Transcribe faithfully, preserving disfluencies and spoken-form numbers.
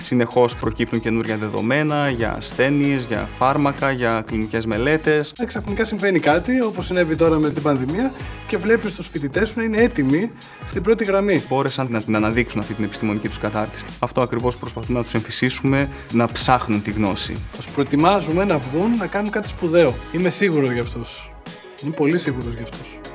Συνεχώς προκύπτουν καινούργια δεδομένα για ασθένειες, για φάρμακα, για κλινικές μελέτες. Ξαφνικά συμβαίνει κάτι, όπως συνέβη τώρα με την πανδημία, και βλέπεις τους φοιτητές σου να είναι έτοιμοι στην πρώτη γραμμή. Μπόρεσαν να την αναδείξουν αυτή την επιστημονική τους κατάρτιση. Αυτό ακριβώς προσπαθούμε να τους εμφυσίσουμε, να ψάχνουν τη γνώση. Τους προετοιμάζουμε να βγουν να κάνουν κάτι σπουδαίο. Είμαι σίγουρος για αυτούς. Είμαι πολύ σίγουρος για αυτούς.